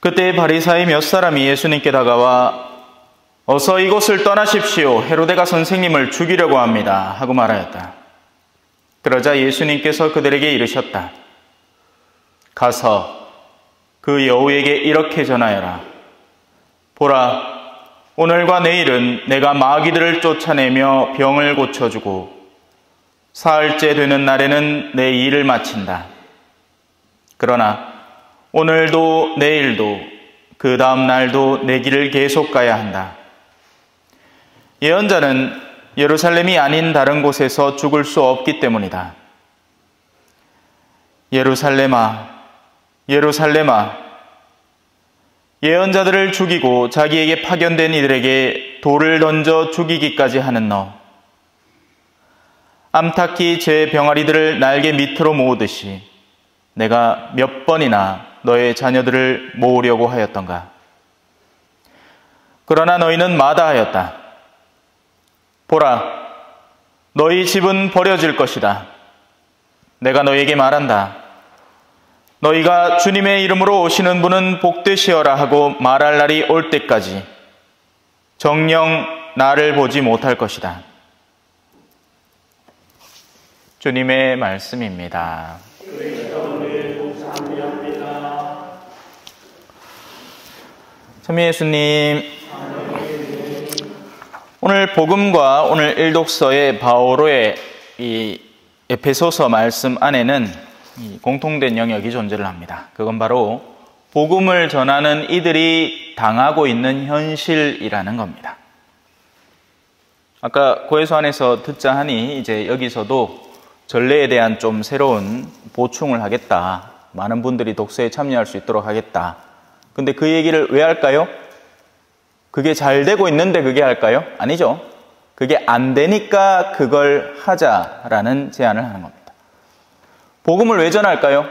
그때 바리사의 몇 사람이 예수님께 다가와 어서 이곳을 떠나십시오. 헤로데가 선생님을 죽이려고 합니다. 하고 말하였다. 그러자 예수님께서 그들에게 이르셨다. 가서 그 여우에게 이렇게 전하여라. 보라, 오늘과 내일은 내가 마귀들을 쫓아내며 병을 고쳐주고 사흘째 되는 날에는 내 일을 마친다. 그러나 오늘도 내일도 그 다음 날도 내 길을 계속 가야 한다. 예언자는 예루살렘이 아닌 다른 곳에서 죽을 수 없기 때문이다. 예루살렘아, 예루살렘아, 예언자들을 죽이고 자기에게 파견된 이들에게 돌을 던져 죽이기까지 하는 너. 암탉이 제 병아리들을 날개 밑으로 모으듯이 내가 몇 번이나 너의 자녀들을 모으려고 하였던가. 그러나 너희는 마다하였다. 보라, 너희 집은 버려질 것이다. 내가 너희에게 말한다. 너희가 주님의 이름으로 오시는 분은 복되시어라 하고 말할 날이 올 때까지 정녕 나를 보지 못할 것이다. 주님의 말씀입니다. 참 예수님, 오늘 복음과 오늘 일독서의 바오로의 이 에페소서 말씀 안에는 공통된 영역이 존재를 합니다. 그건 바로 복음을 전하는 이들이 당하고 있는 현실이라는 겁니다. 아까 고해서 안에서 듣자 하니 이제 여기서도 전례에 대한 좀 새로운 보충을 하겠다. 많은 분들이 독서에 참여할 수 있도록 하겠다. 근데 그 얘기를 왜 할까요? 그게 잘 되고 있는데 그게 할까요? 아니죠. 그게 안 되니까 그걸 하자라는 제안을 하는 겁니다. 복음을 왜 전할까요?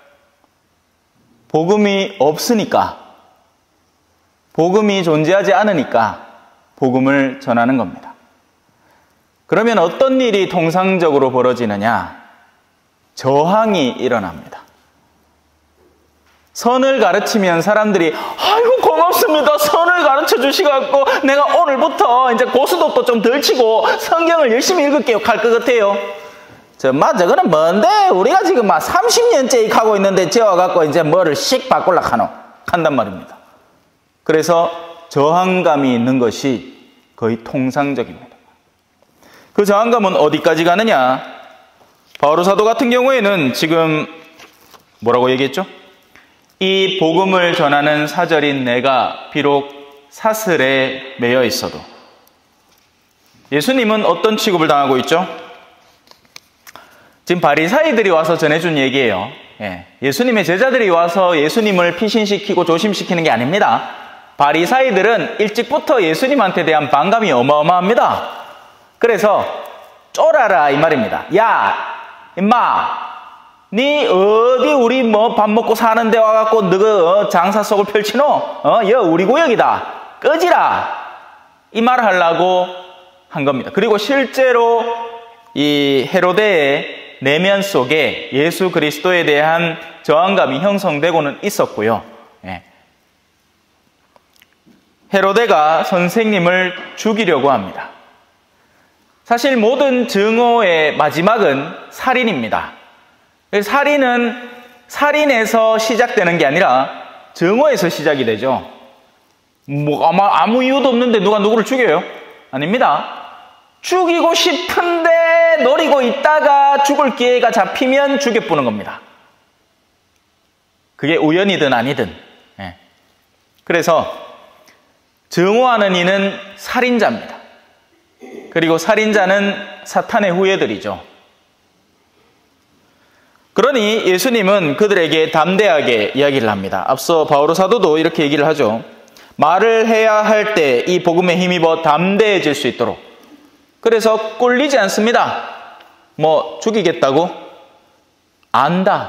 복음이 없으니까, 복음이 존재하지 않으니까 복음을 전하는 겁니다. 그러면 어떤 일이 통상적으로 벌어지느냐? 저항이 일어납니다. 선을 가르치면 사람들이 아이고 고맙습니다. 선을 가르쳐 주시갖고 내가 오늘부터 이제 고스톱도 좀 덜 치고 성경을 열심히 읽을게요. 갈 것 같아요. 저거는 뭔데? 우리가 지금 막 30년째 하고 있는데 재워갖고 이제 뭐를 씩 바꾸려고 한단 말입니다. 그래서 저항감이 있는 것이 거의 통상적입니다. 그 저항감은 어디까지 가느냐? 바오로 사도 같은 경우에는 지금 뭐라고 얘기했죠? 이 복음을 전하는 사절인 내가 비록 사슬에 매여 있어도. 예수님은 어떤 취급을 당하고 있죠? 지금 바리사이들이 와서 전해준 얘기예요. 예수님의 제자들이 와서 예수님을 피신시키고 조심시키는 게 아닙니다. 바리사이들은 일찍부터 예수님한테 대한 반감이 어마어마합니다. 그래서 쫄아라 이 말입니다. 야, 임마, 니 어디 우리 뭐 밥 먹고 사는데 와갖고 너가 장사 속을 펼치노? 여 우리 구역이다. 꺼지라. 이 말을 하려고 한 겁니다. 그리고 실제로 이 헤로데의 내면 속에 예수 그리스도에 대한 저항감이 형성되고는 있었고요. 헤로데가 선생님을 죽이려고 합니다. 사실 모든 증오의 마지막은 살인입니다. 살인은 살인에서 시작되는 게 아니라 증오에서 시작이 되죠. 뭐 아무 이유도 없는데 누가 누구를 죽여요? 아닙니다. 죽이고 싶은데 노리고 있다가 죽을 기회가 잡히면 죽여보는 겁니다. 그게 우연이든 아니든. 그래서 증오하는 이는 살인자입니다. 그리고 살인자는 사탄의 후예들이죠. 그러니 예수님은 그들에게 담대하게 이야기를 합니다. 앞서 바오로 사도도 이렇게 얘기를 하죠. 말을 해야 할 때 이 복음에 힘입어 담대해질 수 있도록. 그래서 꿀리지 않습니다. 뭐 죽이겠다고? 안다.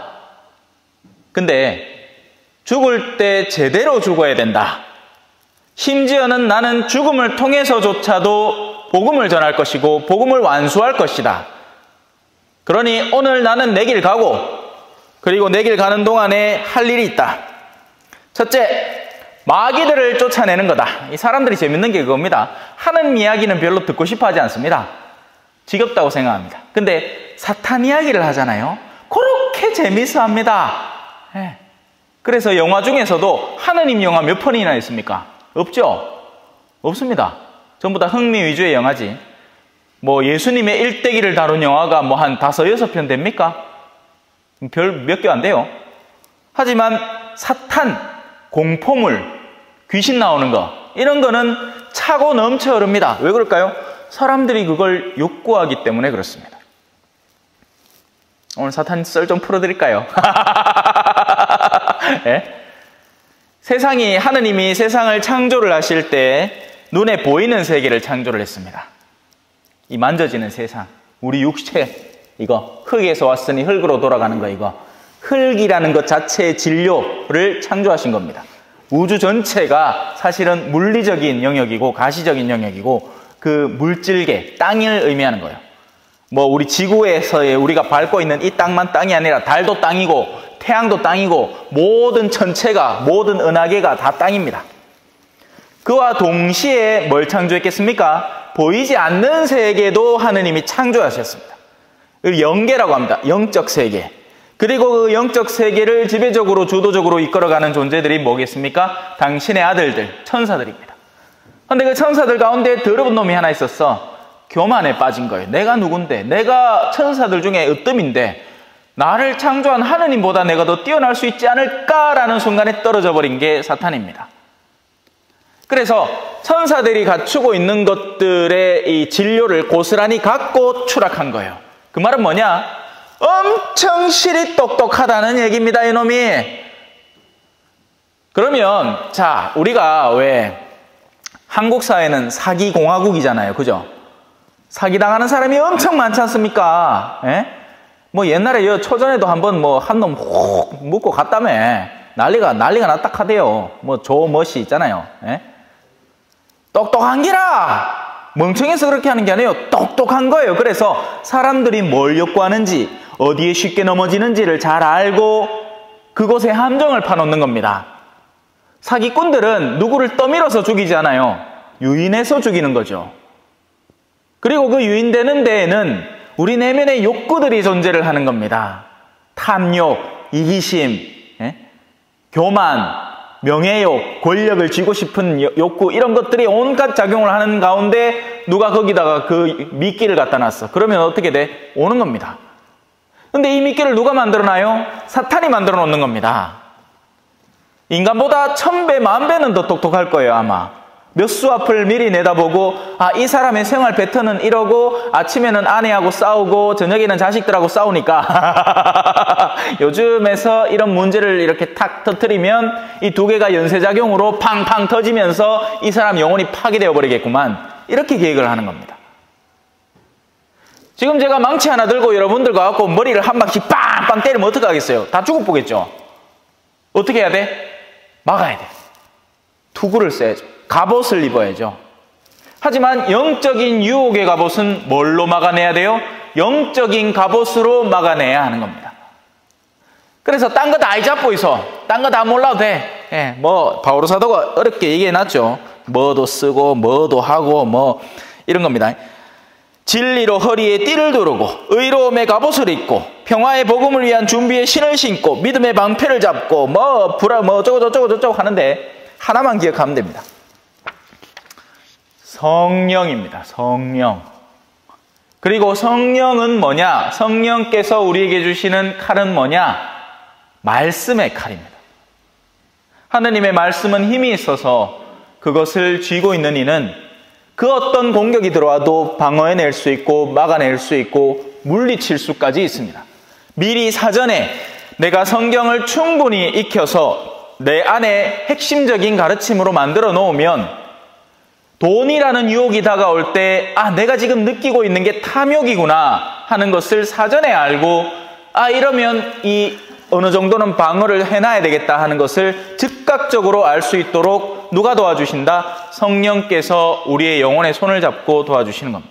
근데 죽을 때 제대로 죽어야 된다. 심지어는 나는 죽음을 통해서조차도 복음을 전할 것이고 복음을 완수할 것이다. 그러니 오늘 나는 내 길 가고 그리고 내 길 가는 동안에 할 일이 있다. 첫째, 마귀들을 쫓아내는 거다. 이 사람들이 재밌는 게 그겁니다. 하는 이야기는 별로 듣고 싶어 하지 않습니다. 지겹다고 생각합니다. 근데 사탄 이야기를 하잖아요. 그렇게 재밌어 합니다. 네. 그래서 영화 중에서도 하느님 영화 몇 편이나 있습니까? 없죠? 없습니다. 전부 다 흥미 위주의 영화지. 뭐 예수님의 일대기를 다룬 영화가 뭐 한 5, 6편 됩니까? 별 몇 개 안 돼요. 하지만 사탄, 공포물, 귀신 나오는 거 이런 거는 차고 넘쳐 흐릅니다. 왜 그럴까요? 사람들이 그걸 욕구하기 때문에 그렇습니다. 오늘 사탄 썰 좀 풀어드릴까요? 네? 하느님이 세상을 창조를 하실 때 눈에 보이는 세계를 창조를 했습니다. 이 만져지는 세상, 우리 육체, 이거 흙에서 왔으니 흙으로 돌아가는 거 이거 흙이라는 것 자체의 진료를 창조하신 겁니다. 우주 전체가 사실은 물리적인 영역이고 가시적인 영역이고 그 물질계, 땅을 의미하는 거예요. 뭐 우리 지구에서의 우리가 밟고 있는 이 땅만 땅이 아니라 달도 땅이고 태양도 땅이고 모든 천체가 모든 은하계가 다 땅입니다. 그와 동시에 뭘 창조했겠습니까? 보이지 않는 세계도 하느님이 창조하셨습니다. 영계라고 합니다. 영적 세계. 그리고 그 영적 세계를 지배적으로 주도적으로 이끌어가는 존재들이 뭐겠습니까? 당신의 아들들, 천사들입니다. 그런데 그 천사들 가운데 더러운 놈이 하나 있었어. 교만에 빠진 거예요. 내가 누군데? 내가 천사들 중에 으뜸인데 나를 창조한 하느님보다 내가 더 뛰어날 수 있지 않을까라는 순간에 떨어져 버린 게 사탄입니다. 그래서 천사들이 갖추고 있는 것들의 이 진료를 고스란히 갖고 추락한 거예요. 그 말은 뭐냐? 엄청 실이 똑똑하다는 얘기입니다, 이놈이. 그러면 자, 우리가 왜 한국 사회는 사기 공화국이잖아요, 그죠? 사기당하는 사람이 엄청 많지 않습니까? 예? 뭐 옛날에 초전에도 한번 뭐 한 놈 혹 묶고 갔다며 난리가 났다 카대요. 뭐 조머시 있잖아요. 예? 똑똑한 기라! 멍청해서 그렇게 하는 게 아니에요. 똑똑한 거예요. 그래서 사람들이 뭘 욕구하는지, 어디에 쉽게 넘어지는지를 잘 알고 그곳에 함정을 파놓는 겁니다. 사기꾼들은 누구를 떠밀어서 죽이지 않아요. 유인해서 죽이는 거죠. 그리고 그 유인되는 데에는 우리 내면의 욕구들이 존재를 하는 겁니다. 탐욕, 이기심, 교만, 명예욕, 권력을 쥐고 싶은 욕구 이런 것들이 온갖 작용을 하는 가운데 누가 거기다가 그 미끼를 갖다 놨어. 그러면 어떻게 돼? 오는 겁니다. 근데 이 미끼를 누가 만들어놔요? 사탄이 만들어 놓는 겁니다. 인간보다 1000배, 10,000배는 더 똑똑할 거예요, 아마. 몇 수 앞을 미리 내다보고 이 사람의 생활 패턴은 이러고 아침에는 아내하고 싸우고 저녁에는 자식들하고 싸우니까 요즘에서 이런 문제를 이렇게 탁 터뜨리면 이 두 개가 연쇄작용으로 팡팡 터지면서 이 사람 영혼이 파괴되어 버리겠구만. 이렇게 계획을 하는 겁니다. 지금 제가 망치 하나 들고 여러분들과 갖고 머리를 한 방씩 빵빵 때리면 어떻게 하겠어요? 다 죽어보겠죠? 어떻게 해야 돼? 막아야 돼. 투구를 써야죠. 갑옷을 입어야죠. 하지만 영적인 유혹의 갑옷은 뭘로 막아내야 돼요? 영적인 갑옷으로 막아내야 하는 겁니다. 그래서 딴 거 다 잡고 있어. 딴 거 다 몰라도 돼. 예, 뭐 바오로 사도가 어렵게 얘기해놨죠. 뭐도 쓰고 뭐도 하고 뭐 이런 겁니다. 진리로 허리에 띠를 두르고 의로움의 갑옷을 입고 평화의 복음을 위한 준비의 신을 신고 믿음의 방패를 잡고 뭐 어쩌고 하는데 하나만 기억하면 됩니다. 성령입니다. 성령. 그리고 성령은 뭐냐? 성령께서 우리에게 주시는 칼은 뭐냐? 말씀의 칼입니다. 하느님의 말씀은 힘이 있어서 그것을 쥐고 있는 이는 그 어떤 공격이 들어와도 방어해낼 수 있고 막아낼 수 있고 물리칠 수까지 있습니다. 미리 사전에 내가 성경을 충분히 익혀서 내 안에 핵심적인 가르침으로 만들어 놓으면 돈이라는 유혹이 다가올 때 내가 지금 느끼고 있는 게 탐욕이구나 하는 것을 사전에 알고 이러면 이 어느 정도는 방어를 해놔야 되겠다 하는 것을 즉각적으로 알 수 있도록 누가 도와주신다? 성령께서 우리의 영혼의 손을 잡고 도와주시는 겁니다.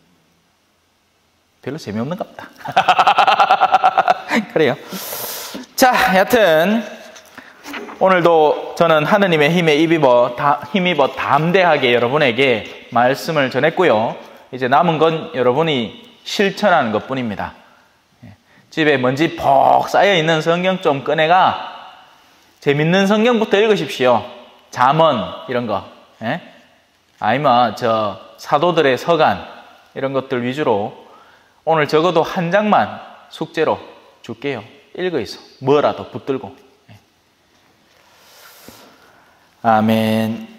별로 재미없는가 보다. 그래요. 자, 여하튼 오늘도 저는 하느님의 힘에 힘입어 담대하게 여러분에게 말씀을 전했고요. 이제 남은 건 여러분이 실천하는 것 뿐입니다. 집에 먼지 퍽 쌓여있는 성경 좀 꺼내가 재밌는 성경부터 읽으십시오. 잠언 이런 거, 아니면 저 사도들의 서간 이런 것들 위주로 오늘 적어도 한 장만 숙제로 줄게요. 읽어 있어. 뭐라도 붙들고. 아멘.